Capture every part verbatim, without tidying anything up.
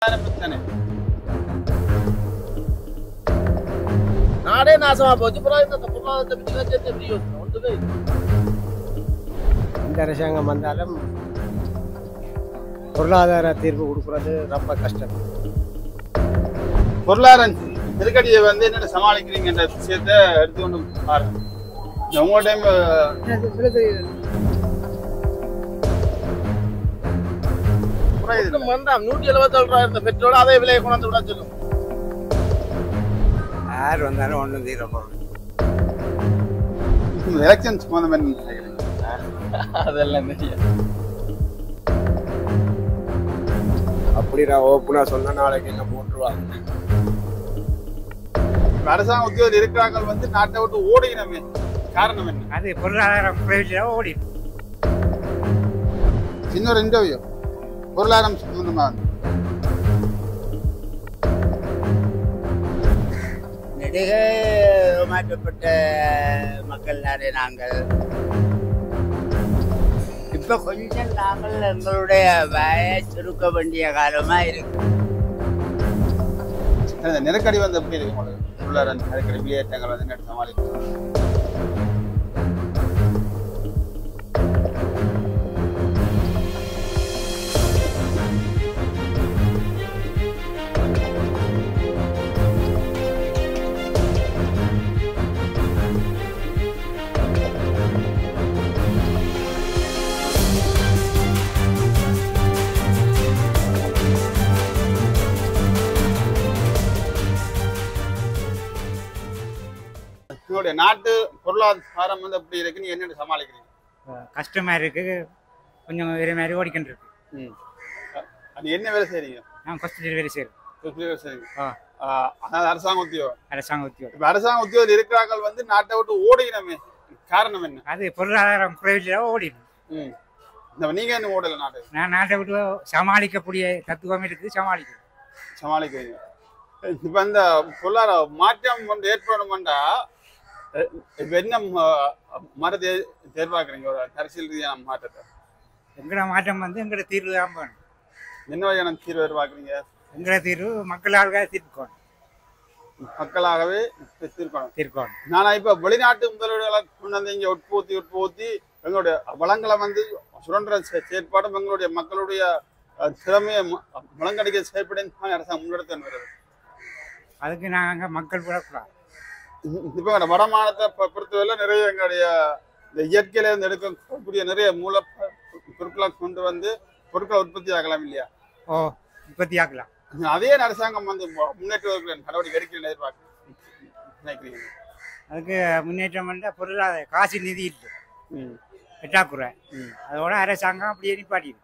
ஆரம்பித்தானே நாடே நாசமா போச்சு. இந்த அரசாங்கம் வந்தாலும் பொருளாதார தீர்வு கொடுக்கறது ரொம்ப கஷ்டம். பொருளாதார நெருக்கடியை வந்து என்ன சமாளிக்கிறீங்க என்ற விஷயத்த எடுத்துக்கொண்டு பாருங்க. உங்க டைம் நூற்றி எழுபத்தி ஏழு ரூபாய் இருந்த பெட்ரோல் அதே விலையை கொண்டு விட சொல்லும். யார் வந்தாலும் ஒன்றும் தீர போகிறோம். எலெக்ஷன் சம்பந்தம் அதெல்லாம் தெரியும். அப்படி நான் ஓப்பனா சொன்ன நாளைக்கு என்ன போட்டுருவாங்க. அரசாங்க உத்தியோகத்தில் இருக்கிறாங்க வந்து நாட்டை விட்டு ஓடினமே காரணம் என்ன? அது பொருளாதாரம் குறைவில ஓடி. இன்னொரு இன்டர்வியூ பொருளாதாரம் சம்பந்தமா நெடுக மாற்றப்பட்ட மக்கள் தானே நாங்கள். இப்ப கொஞ்சம் நாங்கள் எங்களுடைய வய சுருக்க வேண்டிய காலமா இருக்கு. நெருக்கடி வந்து எப்படி இருக்கு உங்களுக்கு? பொருளாதார நெருக்கடி வெளியேற்றங்கள் வந்து சமாளிக்கும். உங்களுடைய நாட்டு பொருளாதாரம் வந்து எப்படி இருக்கு? நீங்க என்ன சமாளிக்கிறீங்க? கஷ்டமா இருக்கு, கொஞ்சம் வேற மாதிரி ஓடிக்கிட்டு இருக்கு. ம் அது என்ன வேலை செய்றீங்க? நான் ஹாஸ்பிட்டல் வேலை செய்றேன். ஹாஸ்பிட்டல் வேலை செய்றீங்க. ஆ அதாவது அரசாங்க உத்தியோகம். அரசாங்க உத்தியோகம். இப்ப அரசாங்க உத்தியோகத்தில் இருக்கிறாங்க வந்து நாட்டை விட்டு ஓடினமே காரணம் என்ன? அது பொருளாதாரம் குறைவில ஓடிடும். ம் நீங்க என்ன ஓடல நாட்டு? நான் நாட்டை விட்டு சமாளிக்கக்கூடிய தத்துவம் இருக்குது, சமாளிக்க சமாளிக்கிறீங்க. இப்ப இந்த பொருளாதார மாற்றம் வந்து ஏற்படும்டா இப்ப என்ன மாற்றத்தை எதிர்பார்க்குறீங்க? ஒரு அரசியல் ரீதியான மாற்றத்தை. எங்களோட மாற்றம் வந்து எங்களோட தீர்வு தான் வேணும். என்ன வகையான தீர்வு எதிர்பார்க்குறீங்க? எங்களோட தீர்வு மக்களாக தீர்க்கணும். மக்களாகவே தீர்க்கணும் தீர்க்கணும். நானா இப்ப வெளிநாட்டு முதலீடுகளை கொண்டு வந்து இங்க உற்பத்தி உற்பத்தி எங்களுடைய வளங்களை வந்து சுரண்ட செயற்பாடும் எங்களுடைய மக்களுடைய திறமையை வளங்கடிக்க செயற்படும் அரசாங்கம் முன்னெடுத்து வருது. அதுக்கு நாங்கள் மக்கள் விடக்கூடாது. இப்ப வட மாநிலத்தை பொறுத்தவரை நிறைய எங்களுடைய இந்த இயற்கையில இருந்து எடுக்கக்கூடிய நிறைய மூல பொருட்களை கொண்டு வந்து பொருட்களை உற்பத்தி ஆகலாம் இல்லையா? ஓ உற்பத்தி ஆகலாம். அதே அரசாங்கம் வந்து முன்னேற்ற நடவடிக்கை எடுக்க எதிர்பார்க்க நினைக்கிறீங்க? அதுக்கு முன்னேற்றம் பண்ண பொருளாதார காசு நிதி இல்லை, பெற்றாக்குறை. அதோட அரசாங்கம் அப்படியே நிப்பாட்டிடு.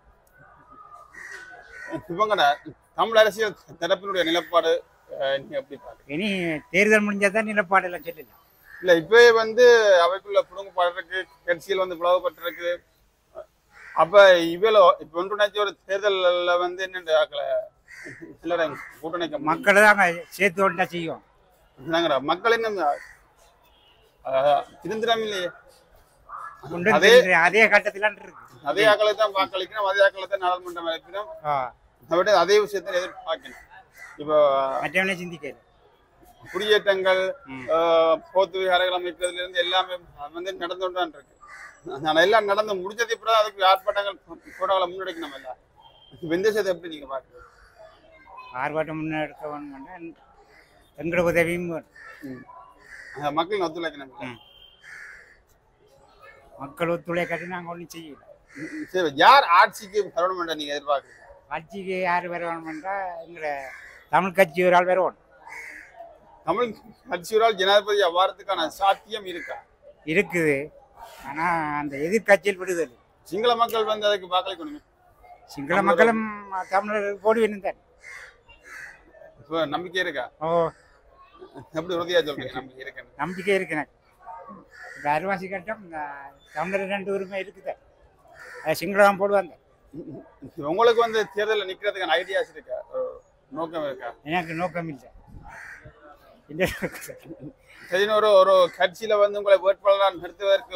இவங்கட தமிழ் அரசியல் தரப்பினுடைய நிலப்பாடு எப்படி பாருங்க? இனி தேர்தல் முடிஞ்சாதான் நிலப்பாடு எல்லாம் சொல்லலாம். இல்ல இப்பவே வந்து அவைக்குள்ள புடுங்கப்பாடு இருக்கு, கட்சியில் வந்து பிளவுபட்டு. அப்ப இவ்வளோ இப்ப ஒன்றுணர்ச்சி ஒரு தேர்தல்ல வந்து என்ன ஆக்கல சிலரை கூட்டணிக்க மக்களை தாங்க சேர்த்து ஒன்றா செய்யும். மக்கள் இன்னும் திருந்திரம் இல்லையே. அதே அதே கட்டத்தில் இருக்கு. அதே ஆக்களை தான் வாக்களிக்கணும், அதே ஆக்களை தான் நாடாளுமன்றம் அழைக்கணும். அதே விஷயத்தை எதிர்பார்க்கணும். இப்போ மற்றவனே சிந்திக்க குடியேற்றங்கள் போத்து விகாரங்கள் அமைக்கிறதுல இருந்து எல்லாமே வந்து நடந்து கொண்டான் இருக்கு. எல்லாம் நடந்து முடிஞ்சது. இப்போ அதுக்கு ஆர்ப்பாட்டங்கள் போராட்டங்களை முன்னெடுக்கணும். எல்லாம் இந்த விஷயத்தை எப்படி நீங்க பாக்குறீங்க? ஆர்ப்பாட்டம் முன்னெடுக்க வேணும்னா எங்களோட உதவியும் மக்கள் ஒத்துழைக்கணும். மக்கள் ஒத்துழைக்காட்டி நாங்கள் ஒன்றும் செய்யல. சரி, யார் ஆட்சிக்கு வரணும்ன்றா நீங்க எதிர்பார்க்குறீங்க? ஆட்சிக்கு யார் வர வேணும்ன்றா எங்களை தமிழ் கட்சி ஒரு ஆள் வருவோம். தமிழ் கட்சி ஒரு ஆள் ஜனாதிபதி அவ்வாறதுக்கான சாத்தியம் இருக்கா? இருக்குது. ஆனா அந்த எதிர்கட்சியில் விடுதல். சிங்கள மக்கள் வந்து அதுக்கு வாக்களிக்கணுமே. சிங்கள மக்களும் தமிழர்கள் போடி வேணும். நம்பிக்கை இருக்கா? ஓ எப்படி உறுதியா சொல்றீங்க? நம்பிக்கை இருக்கு. நம்பிக்கை இருக்கு எனக்கு. இந்த அரிவாசி கட்டம் தமிழர் ரெண்டு உரிமை இருக்குது. அது சிங்களம் போடுவாங்க. உங்களுக்கு வந்து தேர்தலில் நிக்கிறதுக்கான ஐடியாஸ் இருக்கா? நோக்கம் இருக்கா? எனக்கு நோக்கம் இல்லை. சரி, ஒரு ஒரு கட்சியில வந்து உங்களை வேட்பாளராக நிறுத்துவதற்கு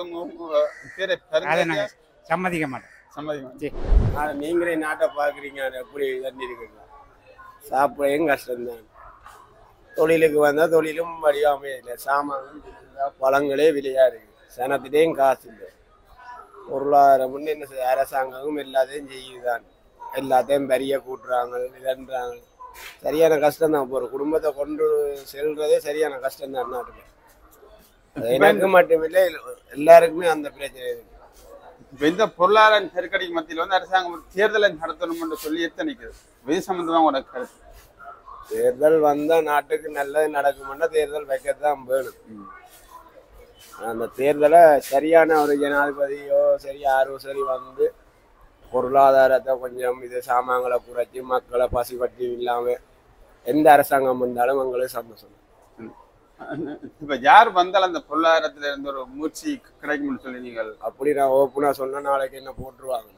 சம்மதிக்க மாட்டேன். சம்மதிக்க நீங்களே நாட்டை பாக்குறீங்க, எப்படி தண்ணி இருக்குங்களா? சாப்பிடையும் கஷ்டம்தான். தொழிலுக்கு வந்தால் தொழிலும் வடிவாமே இல்லை. சாமான் பழங்களே விலையாக இருக்குது. சனத்திலேயும் காசு இல்லை. பொருளாதாரம் முன்னே என்ன செய்ய அரசாங்கமும் எல்லாத்தையும் செய்யுதான். எல்லாத்தையும் பெரிய கூட்டுறாங்க இதன்றாங்க. சரியான கஷ்டம் தான். இப்போ ஒரு குடும்பத்தை கொண்டு செல்றதே சரியான கஷ்டம் தான் நாட்டுல. எனக்கு மட்டுமில்லை எல்லாருக்குமே அந்த பிரச்சனை இருக்கு. இப்ப இந்த பொருளாதார நெருக்கடி மத்தியில் வந்து அரசாங்கம் தேர்தலை நடத்தணும் என்று சொல்லி எத்தனைக்குது இது சம்பந்தமா உங்களோட கருத்து? தேர்தல் வந்தா நாட்டுக்கு நல்லது நடக்கும்னா தேர்தல் வைக்கத்தான் வேணும். அந்த தேர்தலை சரியான ஒரு ஜனாதிபதியோ சரி யாரோ சரி வந்து பொருளாதாரத்தை கொஞ்சம் இது சாமான்களை குறைச்சி மக்களை பசி பட்டி இல்லாம எந்த அரசாங்கம் வந்தாலும் எங்களுக்கு சந்தோஷம். இப்ப யார் வந்தாலும் அந்த பொருளாதாரத்துல இருந்து ஒரு மூச்சு கிடைக்கும்னு சொல்லி நீங்கள் அப்படி நான் ஓப்பனா சொன்ன நாளைக்கு என்ன போட்டுருவாங்க.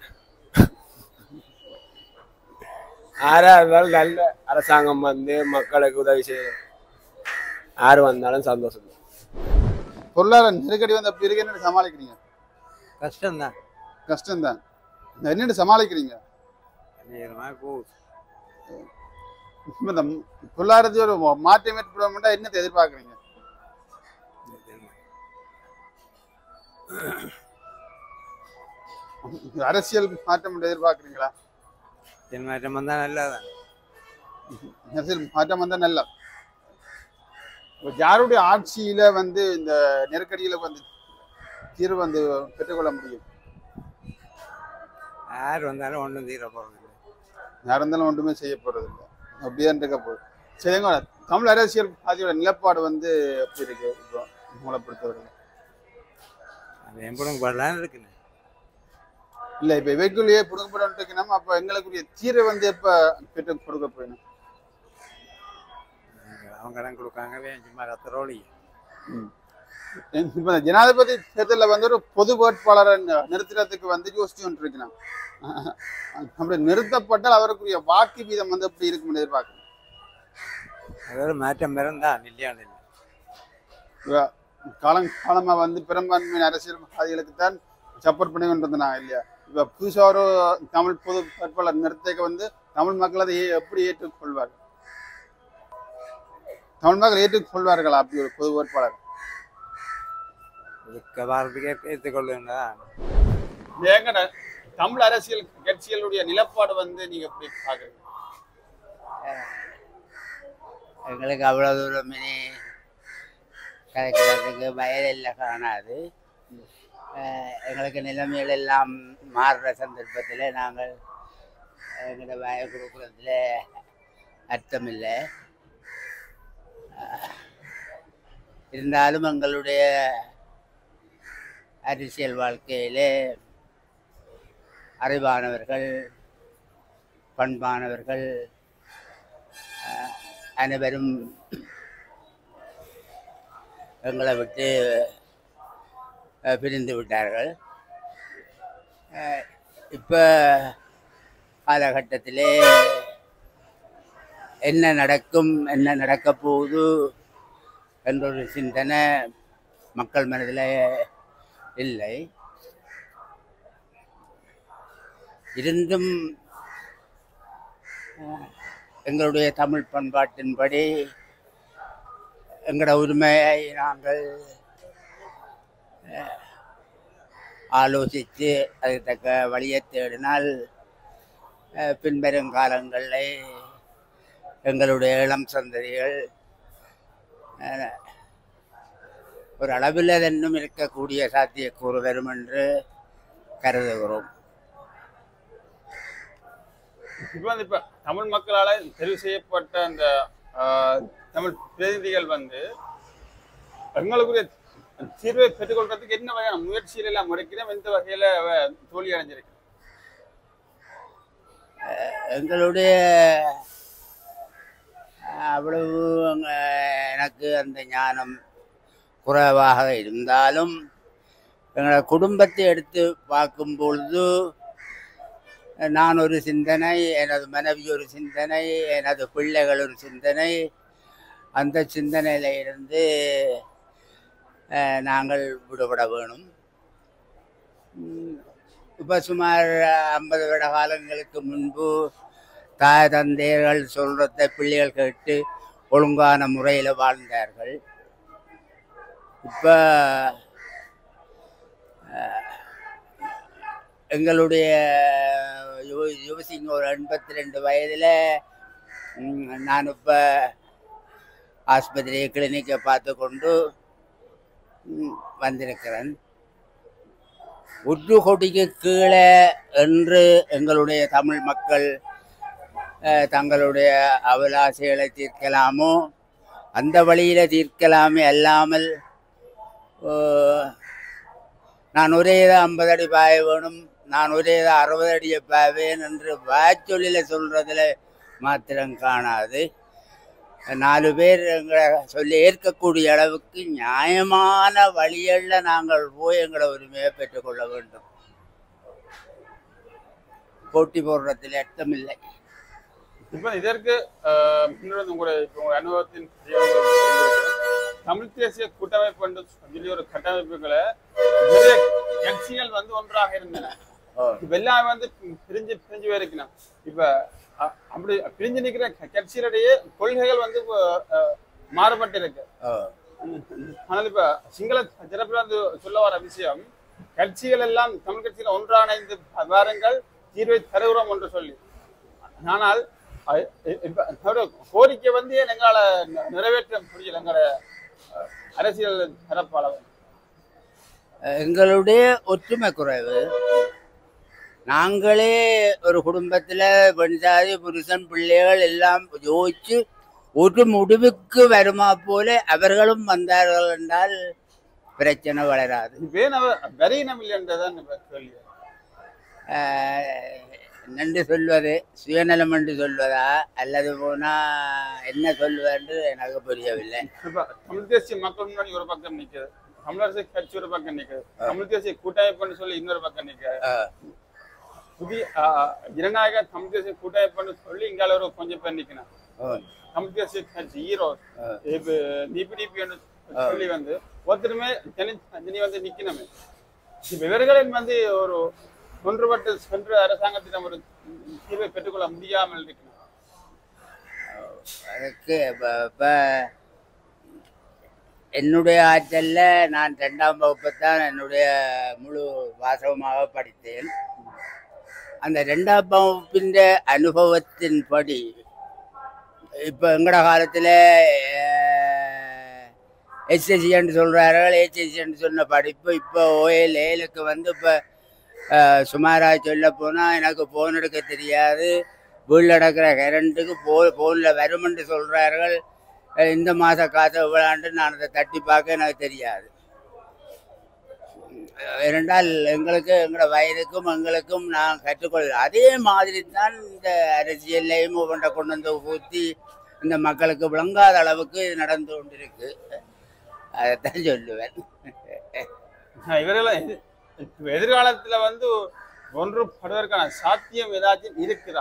யாரா இருந்தாலும் நல்ல அரசாங்கம் வந்து மக்களுக்கு உதவி செய்ய யார் வந்தாலும் சந்தோஷம். பொருளாதார நெருக்கடி வந்து அப்படி இருக்கு என்ன சமாளிக்கிறீங்க? கஷ்டம்தான். கஷ்டம்தான். என்னென்ன சமாளிக்கிறீங்க? இந்த பொருளாதாரத்தை ஒரு மாற்றம் ஏற்பட என்னத்தை எதிர்பார்க்குறீங்க? அரசியல் மாற்றம் எதிர்பார்க்குறீங்களா? மாற்றம் வந்தா நல்லதான். அரசியல் மாற்றம் வந்தா நல்லா. யாருடைய ஆட்சியில வந்து இந்த நெருக்கடியில வந்து தீர்வு வந்து பெற்றுக்கொள்ள முடியும்? யார் வந்தாலும் ஒன்றும் தீர போறதில்லை. யார் இருந்தாலும் ஒன்றுமே செய்ய போறது இல்லை. அப்படிதான் இருக்க போகுது. சரிங்க, தமிழ் அரசியல் அதோட நிலப்பாடு வந்து எப்படி இருக்கு இப்போ உங்களை பொறுத்தவரை? அது என் புடுங்கப்படலான்னு இருக்குண்ணே. இல்லை இப்போ இவைக்குள்ளேயே புடுங்கப்பட இருக்கணும். அப்போ எங்களுக்குரிய தீர்வை வந்து எப்போ பெற்று கொடுக்க போயிடும்? அவங்க கடன் கொடுக்காங்க சும்மா ரத்தரோலி. இப்போ ஜனாதிபதி தேர்தலில் வந்து ஒரு பொது வேட்பாளரை நிறுத்துறதுக்கு வந்து யோசிச்சு கொண்டு இருக்கணும். அப்படி நிறுத்தப்பட்டால் அவருக்குரிய வாக்கு வீதம் வந்து எப்படி இருக்கும்னு எதிர்பார்க்கணும். அதாவது மாற்றம் பிறந்தான் இல்லையான்னு இல்லை. காலம் காலமா வந்து பெரும்பான்மையான அரசியல்வாதிகளுக்கு தான் சப்போர்ட் பண்ணி கொண்டு வந்தாங்க இல்லையா? இப்போ புதுசாக ஒரு தமிழ் பொது வேட்பாளர் நிறுத்தக்க வந்து தமிழ் மக்கள் அதை எப்படி ஏற்றுக்கொள்வார்கள்? தமிழ் மக்கள் ஏற்றுக்கொள்வார்களா அப்படி ஒரு பொது வேட்பாளர்? ஏற்றுக்கொள்ளுங்க. ஏங்கட தமிழ் அரசியல் கட்சிகளுடைய நிலப்பாடு வந்து நீங்க எப்படி பாக்குறீங்க? எங்களுக்கு அவ்வளோ தூரம் இனி கிடைக்கிறதுக்கு வயலில் காணாது. எங்களுக்கு நிலைமைகள் எல்லாம் மாறுற சந்தர்ப்பத்தில் நாங்கள் எங்களோட வய கொடுக்குறதுல அர்த்தமில்லை. இருந்தாலும் எங்களுடைய அரசியல் வாழ்க்கையிலே அறிவானவர்கள் பண்பானவர்கள் அனைவரும் எங்களை விட்டு பிரிந்து விட்டார்கள். இப்போ காலகட்டத்திலே என்ன நடக்கும் என்ன நடக்க போகுது என்றொரு சிந்தனை மக்கள் மனதில் இல்லை. இருந்தும் எங்களுடைய தமிழ் பண்பாட்டின்படி எங்களோட உரிமையை நாங்கள் ஆலோசித்து அது தக்க வழியை தேடினால் பின்வரும் காலங்களில் எங்களுடைய இளம் சந்ததிகள் ஒரு அளவில் இன்னும் இருக்கக்கூடிய சாத்தியக்கூறு வரும் என்று கருதுகிறோம். இப்போ வந்து இப்போ தமிழ் மக்களால் தெரிவு செய்யப்பட்ட அந்த தமிழ் பிரதிநிதிகள் வந்து எங்களுக்குரிய தீர்வை பெற்றுக்கொள்றதுக்கு என்ன வகையான முயற்சிகள் எல்லாம் முறைக்கிறோம்? எந்த வகையில தோல்வி அடைஞ்சிருக்கு? எங்களுடைய அவ்வளவு எனக்கு அந்த ஞானம் குறைவாக இருந்தாலும் எங்களோட குடும்பத்தை எடுத்து பார்க்கும் பொழுது நான் ஒரு சிந்தனை, எனது மனைவி ஒரு சிந்தனை, எனது பிள்ளைகள் ஒரு சிந்தனை. அந்த சிந்தனையில் இருந்து நாங்கள் விடுபட வேணும். இப்போ சுமார் ஐம்பது வருட காலங்களுக்கு முன்பு தாய் தந்தையர்கள் சொல்றத பிள்ளைகள் கேட்டு ஒழுங்கான முறையில் வாழ்ந்தார்கள். இப்போ எங்களுடைய யோ யோசிங்க ஒரு எண்பத்தி ரெண்டு வயதில் நான் இப்போ ஆஸ்பத்திரி கிளினிக்கை பார்த்து கொண்டு வந்திருக்கிறேன். உற்று கொடிக்கு கீழே என்று எங்களுடைய தமிழ் மக்கள் தங்களுடைய அபிலாசைகளை தீர்க்கலாமோ அந்த வழியில் தீர்க்கலாமே அல்லாமல் நான் ஒரே தான் ஐம்பது அடி பாய வேணும், நான் ஒரே தான் அறுபது அடியை பாவேன் என்று வாய்ச்சொல்லில் சொல்கிறதுல மாத்திரம் காணாது. நாலு பேர் எங்களை சொல்லி ஏற்கக்கூடிய அளவுக்கு நியாயமான வழிகளில் நாங்கள் போய் எங்களை உரிமையை பெற்றுக்கொள்ள வேண்டும். போட்டி போடுறதுல அர்த்தமில்லை. இப்போ இதற்கு உங்களுடைய இப்போ உங்கள் அனுபவத்தின் தமிழ் தேசிய கூட்டமைப்பு என்று சொல்லி ஒரு கட்டமைப்புகளை நிறைய கட்சிகள் வந்து ஒன்றாக இருந்தன. இப்ப எல்லாம் வந்து பிரிஞ்சு பிரிஞ்சு போயிருக்கணும். இப்ப அப்படி பிரிஞ்சு நிற்கிற கட்சிகளுடைய கொள்கைகள் வந்து மாறுபட்டு இருக்கு. ஆனால் இப்ப சிங்கள சிறப்புல வந்து சொல்ல வர விஷயம், கட்சிகள் எல்லாம் தமிழ் கட்சிகள் ஒன்றாணைந்து வாருங்கள் தீர்வை தருகிறோம் என்று சொல்லி, ஆனால் கோரிக்கை வந்து எங்களால நிறைவேற்ற முடியல. எங்களோட அரசியல் தரப்பாளர் எங்களுடைய ஒற்றுமை குறைவு. நாங்களே ஒரு குடும்பத்தில் பெண்சாதி புருஷன் பிள்ளைகள் எல்லாம் யோசிச்சு ஒரு முடிவுக்கு வருமா போல அவர்களும் வந்தார்கள் என்றால் பிரச்சனை வளராது. நன்றி சொல்வது சுயநலம் என்று சொல்வதா அல்லது போனா என்ன சொல்வதென்று எனக்கு புரியவில்லை. தமிழ் தேசிய மக்கள் முன்னாடி ஒரு பக்கம் நிற்குது, தமிழரசு கட்சி ஒரு பக்கம் நிற்குது, தமிழ் தேசிய கூட்டமைப்புன்னு சொல்லி இன்னொரு பக்கம் நிற்குது, புதிய ஜனநாயக தமிழ் தேசிய கூட்டமைப்புன்னு சொல்லி இங்கால ஒரு கொஞ்சம் பேர் நிற்கணும். தமிழ் தேசிய கட்சி ஈரோ டிபிடிபி சொல்லி வந்து ஒருத்தருமே தனி தனி வந்து நிக்கணுமே. இவர்களின் வந்து ஒரு ஒன்றுபட்டு சென்று அரசாங்கத்திடம் ஒரு தீர்வை பெற்றுக்கொள்ள முடியாமல் இருக்கணும். அதுக்கு இப்போ என்னுடைய ஆற்றல்ல நான் ரெண்டாம் வகுப்பைத்தான் என்னுடைய முழு வாசகமாக படித்தேன். அந்த ரெண்டாம் வகுப்பின் அனுபவத்தின்படி இப்போ எங்களோட காலத்தில் எஸ்எஸ்சின்னு சொல்கிறார்கள். ஹெச்எஸ்சின்னு சொன்ன படிப்பு இப்போ ஓஎல் ஏலுக்கு வந்து இப்போ சுமாராக சொல்ல போனால் எனக்கு ஃபோன் எடுக்க தெரியாது, வீட்டில் நடக்கிற கரண்ட்டுக்கு போ ஃபோனில் வருமென்று சொல்கிறார்கள். இந்த மாத காசை விளாண்டு நான் அதை தட்டி பார்க்க எனக்கு தெரியாது. இரண்டால் எங்களுக்கு எங்களோட வயதுக்கும் எங்களுக்கும் நான் கற்றுக்கொள்ள அதே மாதிரி தான் இந்த அரசியல்லையும் ஒவ்வொன்றை கொண்டு வந்து ஊற்றி இந்த மக்களுக்கு விளங்காத அளவுக்கு இது நடந்து கொண்டிருக்கு. அதைத்தான் சொல்லுவேன். இவரெல்லாம் எதிர்காலத்துல வந்து ஒன்றுபடுவதற்கான சாத்தியம் ஏதாச்சும் இருக்கிறா?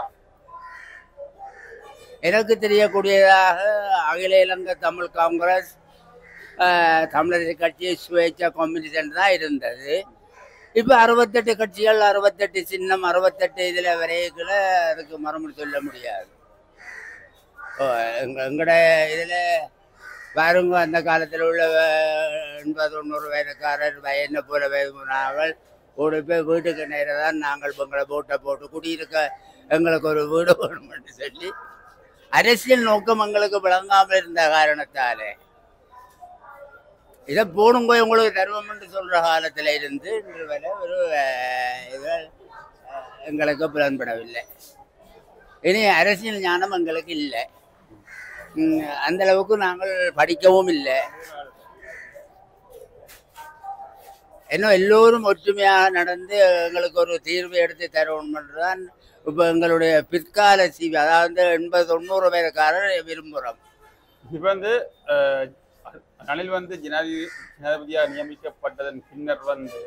எனக்கு தெரியக்கூடியதாக அகில இலங்கை தமிழ் காங்கிரஸ், தமிழரசு கட்சி, சுயேட்சா கம்யூனிஸ்ட் தான் இருந்தது. இப்போ அறுபத்தெட்டு கட்சிகள், அறுபத்தெட்டு சின்னம், அறுபத்தெட்டு இதில் வரைக்குள்ள அதுக்கு மறுமொழி சொல்ல முடியாது. எங்க எங்களோட இதில் பாருங்க, அந்த காலத்தில் உள்ள எண்பது தொண்ணூறு வயதுக்காரர் என்ன போல வயது போனார்கள் ஓடி போய் வீட்டுக்கு நேரம் தான் நாங்கள் எங்களை போட்டை போட்டு குடியிருக்க எங்களுக்கு ஒரு வீடு வேணும்னு சொல்லி அரசியல் நோக்கம் எங்களுக்கு விளங்காமல் இருந்த காரணத்தாலே இதை போடுங்க உங்களுக்கு தருவம் என்று சொல்கிற காலத்தில் இருந்து இன்று வரை ஒரு இது எங்களுக்கு புலன்படவில்லை. இனி அரசியல் ஞானம் எங்களுக்கு இல்லை, அந்த அளவுக்கு நாங்கள் படிக்கவும் இல்லை. இன்னும் எல்லோரும் ஒற்றுமையாக நடந்து எங்களுக்கு ஒரு தீர்வு எடுத்து தரணும் என்றுதான் இப்போ எங்களுடைய பிற்கால சிவி, அதாவது எண்பது தொண்ணூறு வயதுக்காரர் விரும்புகிறோம். இப்போ வந்து ரணில் வந்து ஜனாதிபதி ஜனாதிபதியாக நியமிக்கப்பட்டதன் பின்னர் வந்து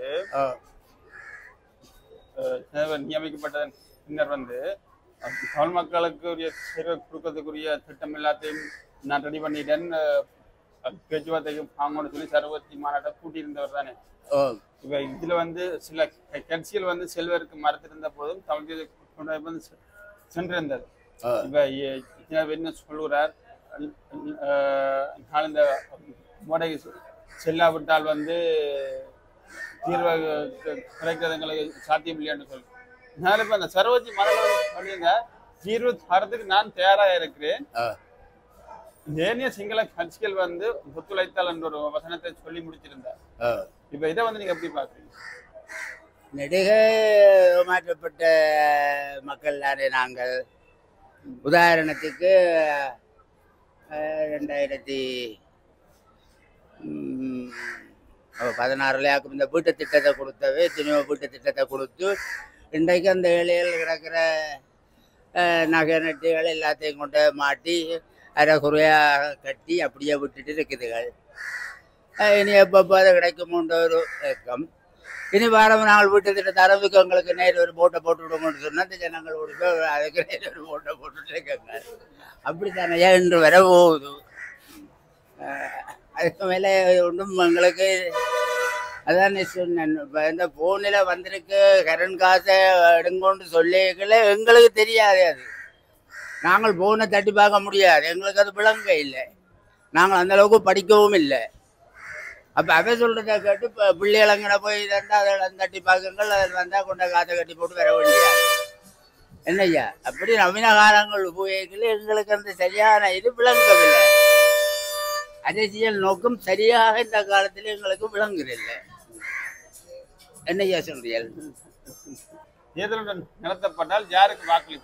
நியமிக்கப்பட்டதன் பின்னர் வந்து தமிழ் மக்களுக்கு உரிய சேவை கொடுக்கறதுக்குரிய திட்டம் எல்லாத்தையும் நான் ரெடி பண்ணிட்டேன், பேச்சுவார்த்தைக்கு வாங்கணும்னு சொல்லி சர்வத்தி மாநாட்டை கூட்டியிருந்தவர் தானே. இப்போ இதுல வந்து சில கட்சிகள் வந்து செல்வருக்கு மறுத்திருந்த போதும் தமிழ் வந்து சென்றிருந்தது. இப்ப இ- என்ன சொல்கிறார் நான் இந்த மோடை செல்லாவிட்டால் வந்து தீர்வை குறைக்கிறது எங்களுக்கு சாத்தியம் இல்லையான்னு சொல்லு. நான் இப்ப அந்த சரோஜி மதம் சொல்லிங்க தீர்வு தரத்துக்கு நான் தயாராக இருக்கிறேன். ஏனைய சிங்கள கட்சிகள் வந்து ஒத்துழைத்தால் என்ற ஒரு வசனத்தை சொல்லி முடிச்சிருந்தார். இப்ப இதை வந்து நீங்க எப்படி பாக்குறீங்க? நெடுக மாற்றப்பட்ட மக்கள் தானே நாங்கள். உதாரணத்துக்கு ரெண்டாயிரத்தி பதினாறுல இந்த வீட்டு திட்டத்தை கொடுத்தவே எத்தனையோ வீட்டு திட்டத்தை கொடுத்து இன்றைக்கு அந்த ஏழைகள் கிடக்கிற நகை நட்டுகள் எல்லாத்தையும் கொண்டு மாட்டி அரை குறையாக கட்டி அப்படியே விட்டுட்டு இருக்குதுகள். இனி எப்பப்போ அதை கிடைக்குமோன்ற ஒரு ஏக்கம். இனி வாரம் நாங்கள் வீட்டு திட்டத்தை ஆரம்பிக்க எங்களுக்கு நேர் ஒரு போட்டை போட்டு விடுங்கன்னு சொன்னால் அந்த ஜனங்கள் ஓடிப்போ அதுக்கு நேர் ஒரு போட்டை போட்டுட்டு இருக்காங்க. அப்படித்தானே என்று வர போகுது. அதுக்கு மேலே ஒன்றும் எங்களுக்கு அதான் சொன்னேன். இப்போ இந்த ஃபோனில் வந்திருக்கு கரண்ட் காசை எடுங்கொண்டு சொல்லிக்கல எங்களுக்கு தெரியாது. அது நாங்கள் ஃபோனை தட்டி பார்க்க முடியாது, எங்களுக்கு அது விளங்க இல்லை, நாங்கள் அந்தளவுக்கு படிக்கவும் இல்லை. அப்போ அதை சொல்கிறத கேட்டு இப்போ பிள்ளைகளங்கிட போய் இருந்தால் அதை தட்டி பார்க்குங்கள், அதில் வந்தால் கொண்ட காசை கட்டி போட்டு வர வேண்டியது என்னய்யா. அப்படி நவீன காலங்கள் உபயோகிக்கல எங்களுக்கு அந்த சரியான இது விளங்கவில்லை. அரசியல் நோக்கம் சரியாக இந்த காலத்தில் எங்களுக்கு விளங்குறதில்லை. என்னையா சொல்றீர்கள்? தேர்தலுடன் நடத்தப்பட்டால் யாருக்கு வாக்களிப்பு?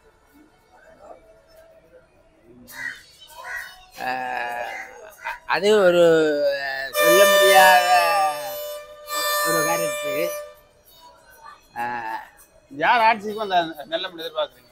அது ஒரு சொல்ல முடியாத ஒரு கருத்து. யார் ஆட்சிக்கு அந்த நல்ல முடிவு எதிர்பார்க்குறீங்க?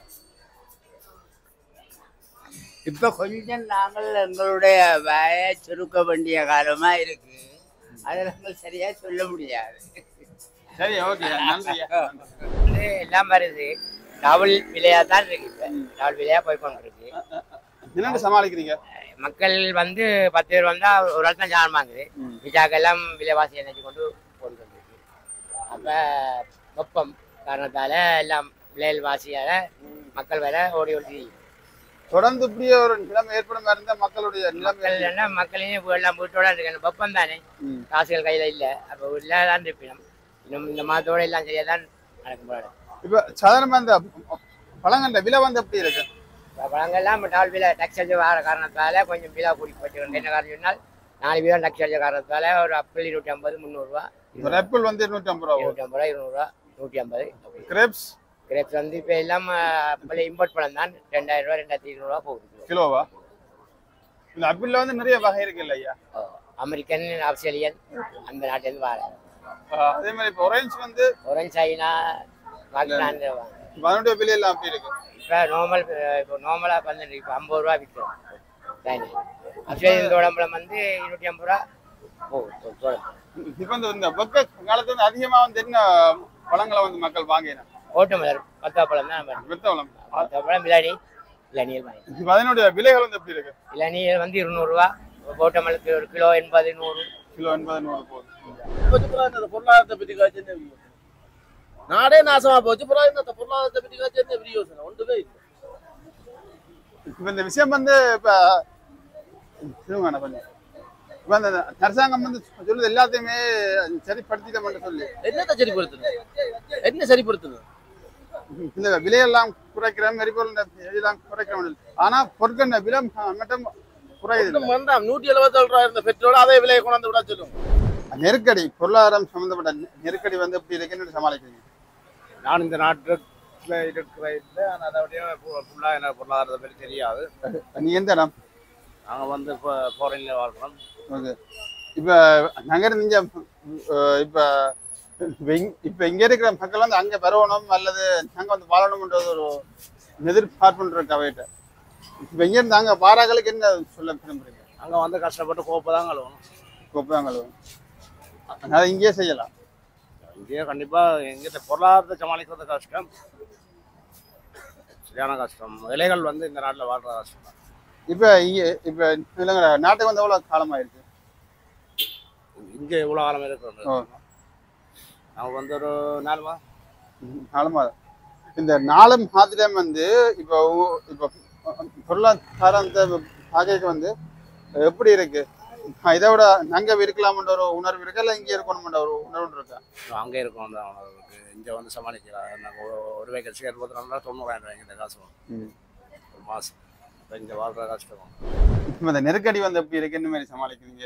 இப்போ கொஞ்சம் நாங்கள் எங்களுடைய வாயை சுருக்க வேண்டிய காலமா இருக்கு. அதை நாங்கள் சரியா சொல்ல முடியாது. சரி, ஓகே, நன்றி. எல்லாம் வருது, டபுள் விலையா தான் இருக்கு. இப்போ டபுள் விலையா போய் கொண்டிருக்கு. என்னென்ன சமாளிக்கிறீங்க? மக்கள் வந்து பத்து பேர் வந்தா ஒரு ஆள் தான் ஜான் வாங்குது. விஜாக்கெல்லாம் விலைவாசி நினைச்சு கொண்டு கொண்டு வந்துருக்கு. அப்போ வெப்பம் காரணத்தால எல்லாம் விலைவாசியால மக்கள் வேற ஓடி ஓடி தொடர்ந்து இப்படியே ஒரு நிலைமை ஏற்படும் இருந்தா மக்களுடைய நிலைமை என்ன மக்களையும் எல்லாம் வீட்டோட இருக்கு. வெப்பம் தானே, காசுகள் கையில இல்ல. அப்ப வீட்டுல தான் இருப்பினும் இன்னும் இந்த மாதத்தோட எல்லாம் சரியா தான் நடக்கும் போல. இப்ப சாதாரணமா இந்த பழங்கண்ட விலை வந்து எப்படி இருக்கு? பழங்கள்லாம் டால் விலை டக்ஸ் அடிச்ச வர காரணத்தால கொஞ்சம் விலை கூடி போச்சு. என்ன காரணம் சொன்னால் நாலு விலை டக்ஸ் அடிச்ச காரணத்தால ஒரு அப்பிள் இருநூற்றி ஐம்பது முந்நூறுரூவா. ஒரு ஆப்பிள் வந்து இருநூற்றி ஐம்பது ரூபா இருநூற்றி ஐம்பது ரூபா இருநூறுவா நூற்றி ஐம்பது. கிரேப்ஸ் கிரேப்ஸ் வந்து இப்போ எல்லாம் பழைய இம்போர்ட் பழம் தான் ரெண்டாயிரம் ரூபா ரெண்டாயிரத்தி இருநூறுவா போகுது கிலோவா. இந்த ஆப்பிள்ல வந்து நிறைய வகை இருக்கு இல்லையா? அமெரிக்கன், ஆஸ்திரேலியன் அந்த நாட்டிலேருந்து வர. அதே மாதிரி இப்போ ஒரேஞ்ச் வந்து ஒரேஞ்ச் சைனா பாகிஸ்தான் அதனுடைய விலை எல்லாம் அப்படி இருக்கு. இப்போ நார்மல் இப்போ நார்மலாக வந்து இப்போ ஐம்பது ரூபா விற்கிறோம். சைனா ஆஸ்திரேலியன் தோடம்பழம் வந்து இருநூற்றி ஐம்பது ரூபா போகும் தோடம். இப்போ இந்த வெப்ப காலத்துல வந்து அதிகமாக வந்து என்ன பழங்களை வந்து மக்கள் வாங்கினா? ஓட்டு மலர் பத்தாப்பழம் தான். வெத்தவளம் பத்தாப்பழம் இளநீ இளநீர் வாங்கி. அதனுடைய விலைகள் வந்து எப்படி இருக்கு? இளநீர் வந்து இருநூறுவா, ஓட்டமலுக்கு ஒரு கிலோ எண்பது நூறு. கிலோ எண்பது நூறு போகுது. பொருளாதாரத்தை பற்றி காய்ச்சி நாடே நாசமா போச்சு. பொருளாதாரத்தை பொருளாதாரத்தை பற்றி காய்ச்சி என்ன யோசனை ஒன்றுமே இல்லை. இப்ப இந்த விஷயம் வந்து இப்ப கொஞ்சம் இப்ப அந்த அரசாங்கம் வந்து சொல்லுது எல்லாத்தையுமே சரிப்படுத்திட்டோம்னு சொல்லி என்னத்தை சரிப்படுத்தணும்? என்ன சரிப்படுத்தணும்? இந்த விலையெல்லாம் குறைக்கிறோம், எரிபொருள் எல்லாம் குறைக்கிறோம். ஆனா பொருட்கள் விலை மட்டும் குறையுது. நூற்றி எழுபத்தி ஏழு ரூபாய் இருந்த பெட்ரோல் அதே விலையை கொண்டாந்து விட சொல்லுங்க. நெருக்கடி, பொருளாதாரம் சம்பந்தப்பட்ட நெருக்கடி வந்து எப்படி இருக்குன்னு சமாளிக்கிறீங்க? நான் இந்த நாட்டில் இருக்கிற அதோடைய ஃபுல்லாக எனக்கு பொருளாதாரத்தை பற்றி தெரியாது. நீ எந்த இடம்? நாங்கள் வந்து இப்போ ஃபாரின்ல வாழ்கிறோம். ஓகே. இப்போ நகர் நீங்க இப்போ இப்போ இங்கே இருக்கிற மக்கள் வந்து அங்கே வரணும் அல்லது நாங்கள் வந்து வாழணும்ன்றது ஒரு எதிர்பார்ப்புன்ற கவையிட்ட. இப்போ இங்கேருந்து அங்கே வாராக்களுக்கு என்ன சொல்ல விரும்புறீங்க? அங்கே வந்து கஷ்டப்பட்டு கோப்பை தான் கழுவணும். கோப்பை தான் கழுவணும். அதனால் இங்கேயே செய்யலாம். இங்கேயே கண்டிப்பாக எங்கிட்ட பொருளாதாரத்தை சமாளிக்கிறது கஷ்டம், சரியான கஷ்டம். விலைகள் வந்து இந்த நாட்டில் வாழ்கிற கஷ்டம். இப்போ இங்கே இப்போ இல்லைங்க நாட்டுக்கு வந்து எவ்வளோ காலமாயிருக்கு? இங்கே இவ்வளோ காலம் இருக்கிறோம். அவங்க வந்து ஒரு நாலு மாதம் நாலு மாதம். இந்த நாளும் மாத்திரம் வந்து இப்போ இப்போ பொருளாதாரத்தை பாகைக்கு வந்து எப்படி இருக்கு? இதை விட அங்கே இருக்கலாம்ன்ற ஒரு உணர்வு இருக்கா, இல்லை இங்கே இருக்கணும்ன்ற ஒரு உணர்வு இருக்கா? அங்கே இருக்கணும் தான் உணர்வுக்கு இங்கே வந்து சமாளிக்கலாம். நாங்கள் ஒரு வேக்கல் சேர்த்து போதுனா தொண்ணூறாயிரம் ரூபாய்க்கு இந்த காசு வரும் ஒரு மாதம். இப்போ இங்கே வாழ்கிற கஷ்டம். இப்போ இந்த நெருக்கடி வந்து எப்படி இருக்கு? என்ன மாதிரி சமாளிக்கிறீங்க?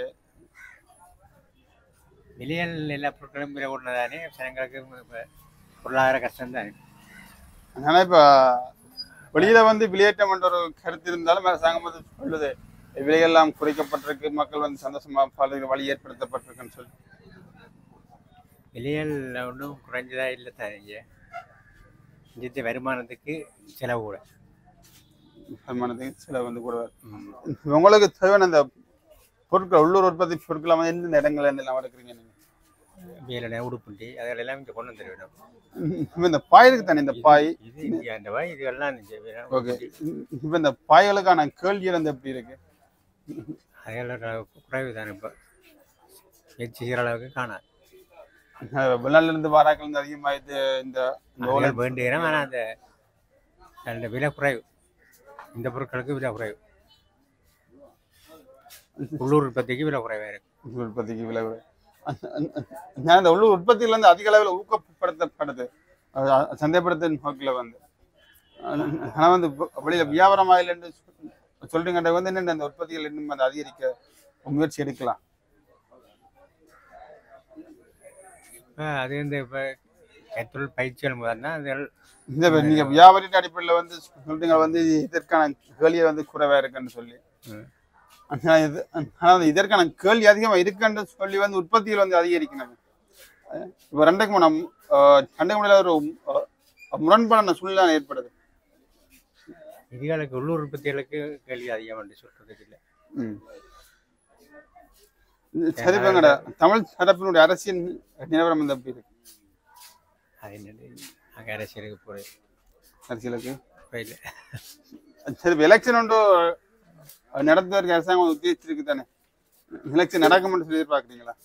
விலையில் எல்லா பொருட்களும் விலை கூடதானே ஜனங்களுக்கு பொருளாதார கஷ்டம் தானே. அதனால இப்போ வெளியில வந்து விலையேற்றம் என்ற ஒரு கருத்து இருந்தாலும் அரசாங்கம் வந்து சொல்லுது விலையெல்லாம் குறைக்கப்பட்டிருக்கு, மக்கள் வந்து சந்தோஷமா பல வழி ஏற்படுத்தப்பட்டிருக்குன்னு சொல்லி. விலையில் ஒன்றும் குறைஞ்சதா இல்லை தான். இங்கே இங்கே வருமானத்துக்கு செலவு கூட, வருமானத்துக்கு செலவு வந்து கூட. உங்களுக்கு தேவையான அந்த பொருட்கள் உள்ளூர் உற்பத்தி பொருட்கள் வந்து எந்தெந்த இடங்கள்ல இருந்து எல்லாம் எடுக்கிறீங்க நீங்க? வேலை உடுப்புண்டி அதெல்லாம் இங்கே கொண்டு வந்து வேணும். இந்த பாய் இருக்கு தானே, இந்த பாய் இது இங்கே அந்த பாய் இதெல்லாம் ஓகே. இப்போ இந்த பாய்களுக்கான கேள்விகள் வந்து எப்படி இருக்கு? அதெல்லாம் குறைவு தானே. இப்போ வச்சு செய்கிற அளவுக்கு காணாது. வெளிநாட்டுல இருந்து வாராக்கள் வந்து அதிகமாக இது இந்த வேண்டிய ஆனால் அந்த அந்த விலை குறைவு, இந்த பொருட்களுக்கு விலை குறைவு, உள்ளூர் உற்பத்திக்கு விலை குறைவாக இருக்கு. உள்ளூர் உற்பத்திக்கு விலை குறைவு. நான் இந்த உள்ளூர் உற்பத்தியில இருந்து அதிக அளவில் ஊக்கப்படுத்தப்படுது சந்தைப்படுத்த நோக்கில் வந்து. ஆனால் வந்து வெளியில வியாபாரம் ஆகலைன்னு சொல்றீங்க வந்து என்ன அந்த உற்பத்திகள் இன்னும் அதை அதிகரிக்க முயற்சி எடுக்கலாம். இப்போ அது இந்த இப்போ கைத்தொழில் பயிற்சிகள் முதல்னா அது இந்த நீங்க வியாபாரின் அடிப்படையில் வந்து சொல்றீங்க வந்து இதற்கான கேள்வியை வந்து குறைவா இருக்குன்னு சொல்லி. இது ஆனால் இதற்கான கேள்வி அதிகமாக இருக்குன்னு சொல்லி வந்து உற்பத்தியில் வந்து அதிகரிக்கணும். இப்போ ரெண்டுக்கு மூணு ரெண்டுக்கு முன்னாடி ஒரு முரண்பாடான சூழ்நிலை ஏற்படுது. இதுகளுக்கு உள்ளூர் உற்பத்திகளுக்கு கேள்வி அதிகமாக சொல்றதுக்கு இல்லை. ம் சரி, இப்ப தமிழ் தரப்பினுடைய அரசியல் நிலவரம் வந்து எப்படி இருக்கு? அது என்னது அங்கே அரசியலுக்கு போய் அரசியலுக்கு போயில. சரி, இப்போ எலெக்ஷன் ஒன்று நடத்துவதற்கு அரசாங்கம் உத்தேசிச்சிருக்கு தானே. எலெக்ஷன் நடக்கும்னு சொல்லி எதிர்பார்க்குறீங்களா?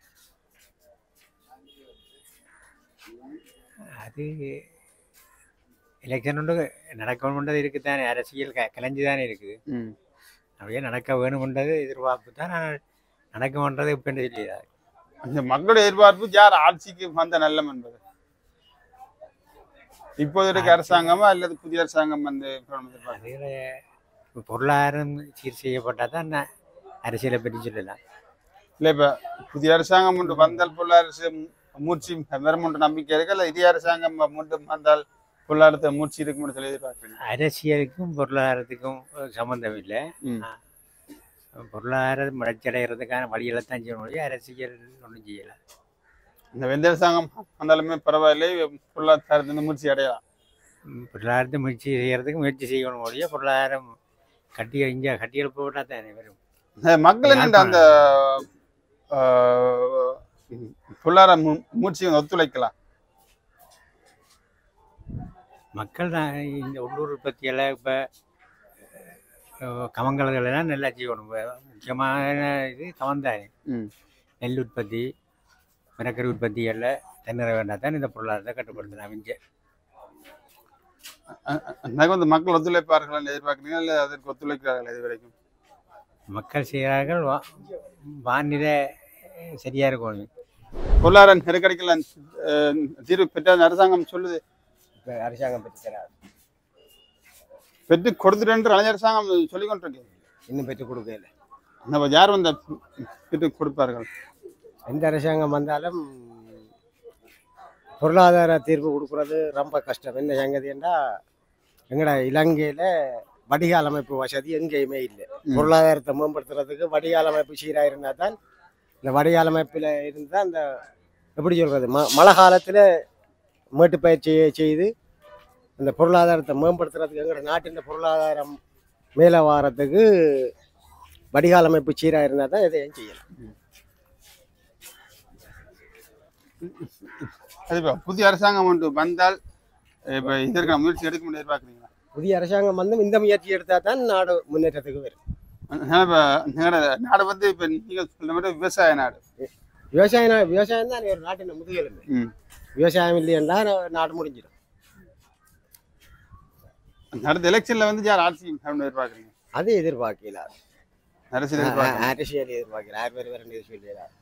அது எலெக்ஷன் ஒன்று நடக்கணுன்றது இருக்குதானே, அரசியல் க கலைஞ்சு தானே இருக்குது. அப்படியே நடக்க வேணும்ன்றது எதிர்பார்ப்பு தான். நான் நடக்கும்ன்றது இப்போ சொல்லிடுறாரு. அந்த மக்களுடைய எதிர்பார்ப்பு யார் ஆட்சிக்கு வந்த நல்லம் என்பது இப்போது இருக்க அரசாங்கமா அல்லது புதிய அரசாங்கம் வந்து அதில் பொருளாதாரம் சீர் செய்யப்பட்டால் தான் நான் அரசியலை பற்றி சொல்லலாம். இல்லை இப்போ புதிய அரசாங்கம் ஒன்று வந்தால் பொருளாதார மூச்சு வரும்ன்ற நம்பிக்கை இருக்கு, இல்லை இதே அரசாங்கம் மீண்டும் வந்தால் பொருளாதாரத்தை மூச்சு இருக்கும்னு சொல்லி எதிர்பார்க்குறேன். அரசியலுக்கும் பொருளாதாரத்துக்கும் சம்மந்தம் இல்லை. பொருளாதாரம் வளர்ச்சியடைகிறதுக்கான வழிகளை தான் செய்ய முடியும், அரசியல் ஒன்றும் செய்யலை. இந்த வெந்த அரசாங்கம் வந்தாலுமே பரவாயில்லை, பொருளாதாரத்தின் மூச்சு அடையலாம். பொருளாதாரத்தை முயற்சி செய்யறதுக்கு முயற்சி செய்யணும் முடிய பொருளாதாரம் கட்டி இங்கே கட்டி எழுப்ப தானே வரும். மக்கள் என்ன அந்த பொருளாதார மூச்சு ஒத்துழைக்கலாம். மக்கள் தான் இந்த உள்ளூர் உற்பத்தியெல்லாம் இப்போ கமங்கலங்களெல்லாம் நல்லா செய்யணும். முக்கியமான இது கமந்தானே. நெல் உற்பத்தி மிளகரி உற்பத்திகளில் தண்ணீர வேண்டாம் தான் இந்த பொருளாதாரத்தை கட்டுப்படுத்தலாம். இங்கே வந்து மக்கள் ஒத்துழைப்பார்கள் எதிர்பார்க்குறீங்க, இல்லை அதற்கு ஒத்துழைக்கிறார்கள் இது வரைக்கும்? மக்கள் செய்கிறார்கள். வா வானிலை சரியா இருக்கும். பொருளாதார நெருக்கடிக்கெல்லாம் தீர்வு பெற்ற அரசாங்கம் சொல்லுது. இப்போ அரசாங்கம் பெற்றுக்கிறார், பெற்று கொடுத்துட்டு அனைத்து அரசாங்கம் சொல்லி கொண்டிருக்கு. இன்னும் பெற்றுக் கொடுக்கல. நம்ம யார் வந்து பெற்று கொடுப்பார்கள்? எந்த அரசாங்கம் வந்தாலும் பொருளாதார தீர்வு கொடுக்குறது ரொம்ப கஷ்டம். என்ன சங்கதின்னா எங்கட இலங்கையில் வடிகால் அமைப்பு வசதி எங்கேயுமே இல்லை. பொருளாதாரத்தை மேம்படுத்துறதுக்கு வடிகால் அமைப்பு சீராக இருந்தால் தான், இந்த வடிகால் அமைப்பில் இருந்தால் அந்த எப்படி சொல்கிறது ம மழை காலத்தில் மேட்டுப்பயிற்சி செய்து அந்த பொருளாதாரத்தை மேம்படுத்துறதுக்கு எங்களோட நாட்டின் பொருளாதாரம் மேலே வாரத்துக்கு வடிகால் அமைப்பு சீராக இருந்தால் தான் எதையும் செய்யலாம். கண்டிப்பா புதிய அரசாங்கம் ஒன்று வந்தால் இப்போ இதற்கான முயற்சி எடுக்க முடியாது பார்க்குறீங்களா? புதிய அரசாங்கம் வந்து இந்த முயற்சி எடுத்தால் தான் நாடு முன்னேற்றத்துக்கு வரும். இப்போ நாடு வந்து இப்போ நீங்கள் சொல்ற மாதிரி விவசாய நாடு. விவசாயம் விவசாயம் தான் ஒரு நாட்டின் முதுகெலும்பு. விவசாயம் இல்லையா நாடு முடிஞ்சிடும். அடுத்த எலெக்ஷன்ல வந்து யார் ஆட்சி எதிர்பார்க்குறீங்க? அது எதிர்பார்க்கல. அரசியல் எதிர்பார்க்க அரசியல் எதிர்பார்க்கல. யார் பேர் வேற சொல்லல.